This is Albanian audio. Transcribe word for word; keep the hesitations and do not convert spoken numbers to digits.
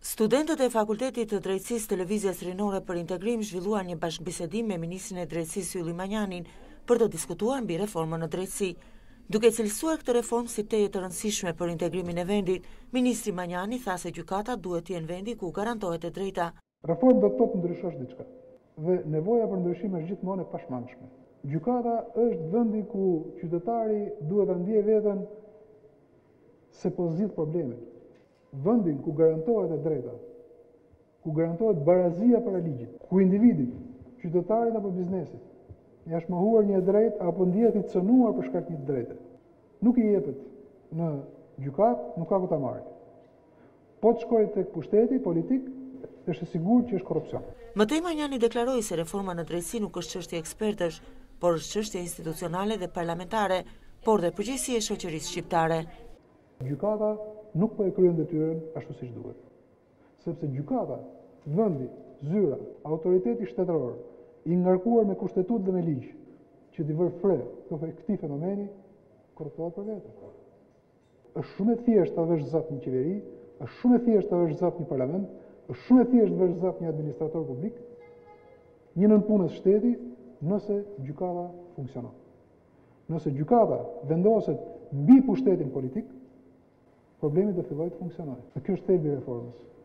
Studentët e Fakultetit të Drejtësisë të Lëvizjes Rinore për Integrim zhvilluan një bashkëbisedim me Ministrin e Drejtësisë Ylli Manjanin për të diskutuar mbi reformën në drejtësi. Duke cilësuar këtë reformë si teje të rëndësishme për integrimin e vendit, Ministri Manjani tha se gjykata duhet të jenë vendi ku garantohet e drejta. Reformë do të thotë ndryshosh diçka dhe nevoja për ndryshim është gjithmonë e pashmangshme. Gjykata është vendi ku qytetari duhet ta ndjejë veten se po zgjidh problemin. Vendin ku garantohet e drejta, ku garantohet barazia para ligjit, ku individit, qytetarit apo biznesit, është mohuar një drejtë apo ndihet i cënuar për shkak të një drejte, nuk i jepet në gjykat, nuk ka ku ta marrë. Po të shkojë tek pushteti politik, është e sigurt që është korrupsion. Mëtej Manjani deklaroi se reforma në drejtësi nuk është çështje ekspertësh, por është çështje institucionale dhe parlamentare, por dhe përgjegjësi e shoqërisë shqiptare. Gjykata nuk po e kryen detyrën ashtu siç duhet. Sepse gjykata, vendi, zyra, autoriteti shtetëror, i ngarkuar me kushtetutë dhe me ligj, që t'i vërë fre këtij fenomeni, korruptohet për vete. Është shumë e thjeshtë ta vesh zap një qeveri, është shumë e thjeshtë ta vesh zap një parlament, është shumë e thjeshtë të vesh zap një administrator publik, një nënpunës shteti, nëse gjykata funksionon. Nëse gjykata vendoset mbi pushtetin politik, problemi do fillojë të funksionojë. Dhe ky është thelbi i reformës.